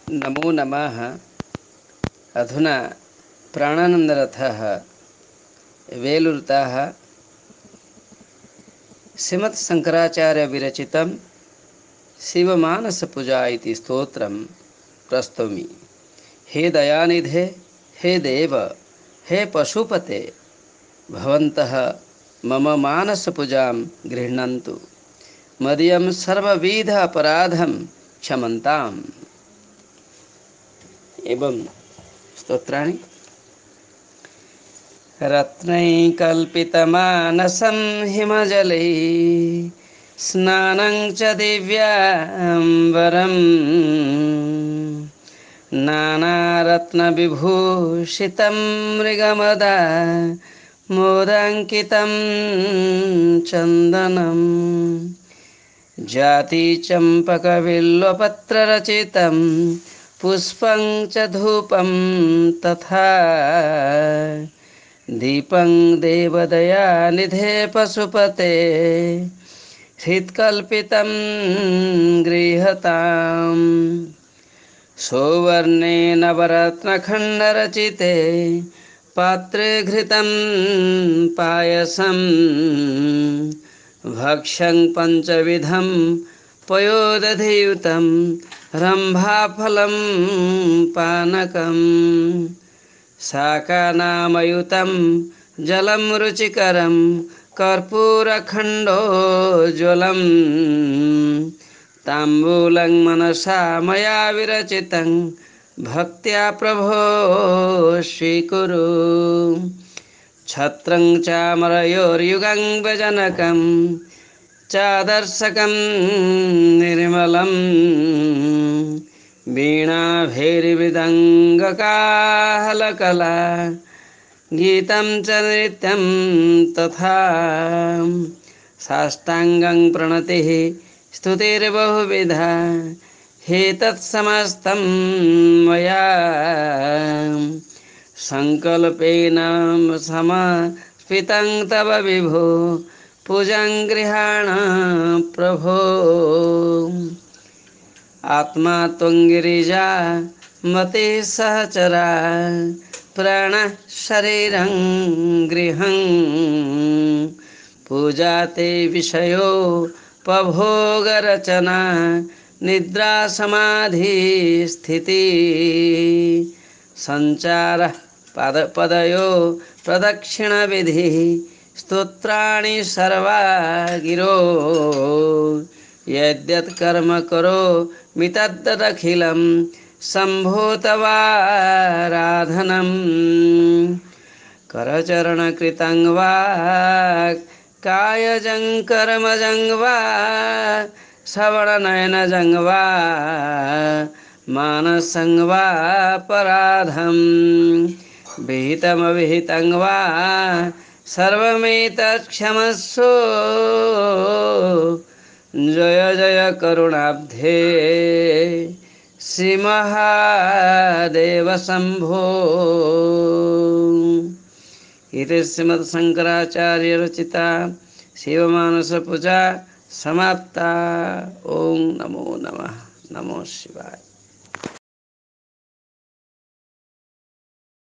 नमो नमः। अधुना प्राणानन्दरथः वेलुर्ताः श्रीमत्शङ्कराचार्यविरचितं शिवमानसपूजा इति स्तोत्रं प्रस्तौमि। हे दयानिधे, हे देव, हे पशुपते, भवन्तः मम मानसपूजां गृह्णन्तु, मदीयं सर्वविध अपराधं क्षमन्ताम्। एवं स्तोत्राणि। रत्नैकल्पितमानसं हिमजलैः स्नानं च दिव्याम्बरं नानारत्नविभूषितं मृगमदा मोदाङ्कितं चन्दनं जातिचम्पकबिल्वपत्ररचितं पुष्पं च धूपं तथा दीपं देवदयानिधे पशुपते हृत्कल्पितं गृह्यताम्। सौवर्णेन नवरत्नखण्डरचिते पात्रे घृतं पायसं भक्ष्यं पञ्चविधं पयोदधियुतं रम्भाफलं पानकम् शाकानामयुतं जलं रुचिकरं कर्पूरखण्डोज्ज्वलं ताम्बूलं मनसा मया विरचितं भक्त्या प्रभो स्वीकुरु। छत्रं चामरयोर्युगं व्यजनकं चादर्शकं निर्मलं वीणाभैर्मृदङ्गकाहलकला गीतं च नृत्यं तथा साष्टाङ्गं प्रणतिः स्तुतिर्बहुविधा एतत्समस्तं मया संकल्पेन समर्पितं तव विभो पूजां गृहाण प्रभो। आत्मा त्वं गिरिजा मते सहचरा प्राणः शरीरं गृहं पूजा ते विषयो पभोगरचना निद्रा समाधि स्थिति संचारः पदयो प्रदक्षिणविधिः स्तोत्राणि सर्वा गिरो यद्यत् कर्म करो मितद्दखिलं शम्भो तवाराधनं करचरणकृतं वा कायजं कर्मजं वा श्रवणनयनजं वा मानसं वा पराधं विहितमविहितं वा सर्वमेतत् क्षमस्व। जय जय करुणाब्धे श्रीमहादेव शम्भो। इति श्रीमत्शङ्कराचार्यरचिता शिवमानसपूजा समाप्ता। ओं नमो नमः। नमो शिवाय।